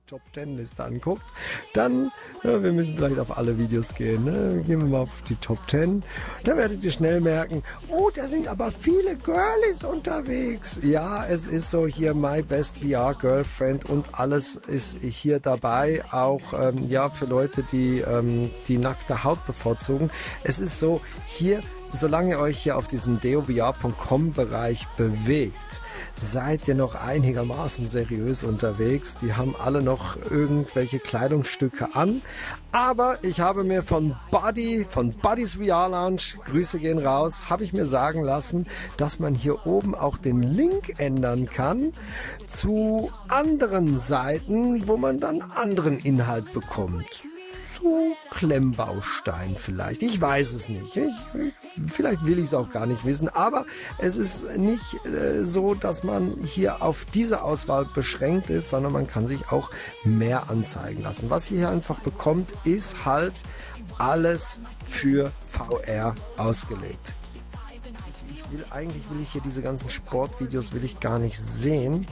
Top 10 Liste anguckt, dann, wir müssen vielleicht auf alle Videos gehen, ne? Gehen wir mal auf die Top 10, dann werdet ihr schnell merken, oh, da sind aber viele Girlies unterwegs. Ja, es ist so hier My Best VR Girlfriend und alles ist hier dabei, auch ja, für Leute, die die nackte Haut bevorzugen. Es ist so, hier, solange ihr euch hier auf diesem deovr.com Bereich bewegt, seid ihr noch einigermaßen seriös unterwegs. Die haben alle noch irgendwelche Kleidungsstücke an. Aber ich habe mir von Buddy's VR Lounge, Grüße gehen raus, habe ich mir sagen lassen, dass man hier oben auch den Link ändern kann zu anderen Seiten, wo man dann anderen Inhalt bekommt. So Klemmbaustein vielleicht. Ich weiß es nicht. Vielleicht will ich es auch gar nicht wissen. Aber es ist nicht so, dass man hier auf diese Auswahl beschränkt ist, sondern man kann sich auch mehr anzeigen lassen. Was ihr hier einfach bekommt, ist halt alles für VR ausgelegt. Eigentlich will ich hier diese ganzen Sportvideos will ich gar nicht sehen.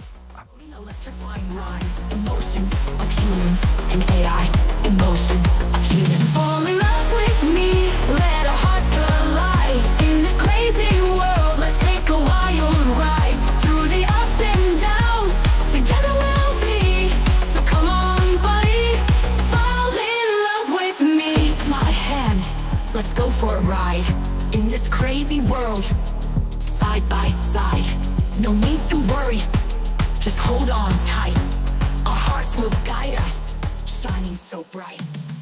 Emotions of humans and AI. Emotions of humans. Fall in love with me. Let our hearts collide. In this crazy world, let's take a wild ride. Through the ups and downs, together we'll be. So come on, buddy, fall in love with me. My hand, let's go for a ride. In this crazy world, side by side. No need to worry. Just hold on tight. Our hearts will guide us, shining so bright.